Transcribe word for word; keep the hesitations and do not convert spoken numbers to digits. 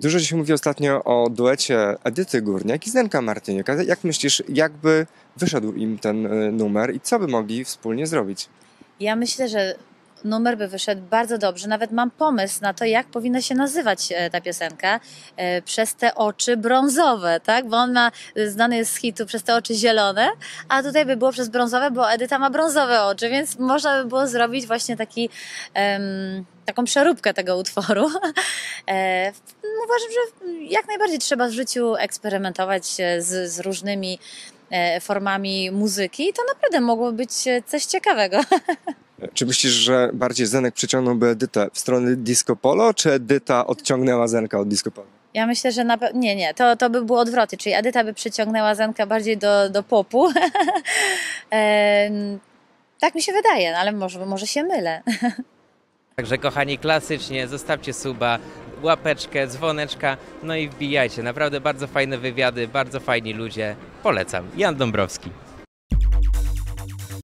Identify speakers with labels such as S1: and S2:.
S1: Dużo się mówi ostatnio o duecie Edyty Górniak i Zenka Martyniuk. Jak myślisz, jakby wyszedł im ten numer i co by mogli wspólnie zrobić?
S2: Ja myślę, że numer by wyszedł bardzo dobrze. Nawet mam pomysł na to, jak powinna się nazywać ta piosenka. Przez te oczy brązowe, tak? Bo on ma, znany jest z hitu Przez te oczy zielone, a tutaj by było przez brązowe, bo Edyta ma brązowe oczy, więc można by było zrobić właśnie taki, um, taką przeróbkę tego utworu. e, uważam, że jak najbardziej trzeba w życiu eksperymentować z, z różnymi formami muzyki i to naprawdę mogło być coś ciekawego.
S1: Czy myślisz, że bardziej Zenek przyciągnąłby Edytę w stronę disco polo, czy Edyta odciągnęła Zenka od disco polo?
S2: Ja myślę, że na pe- nie, nie, to, to by było odwrotnie, czyli Edyta by przyciągnęła Zenka bardziej do, do popu. e, tak mi się wydaje, ale może, może się mylę.
S3: Także kochani, klasycznie zostawcie suba, łapeczkę, dzwoneczka, no i wbijajcie. Naprawdę bardzo fajne wywiady, bardzo fajni ludzie. Polecam. Jan Dąbrowski.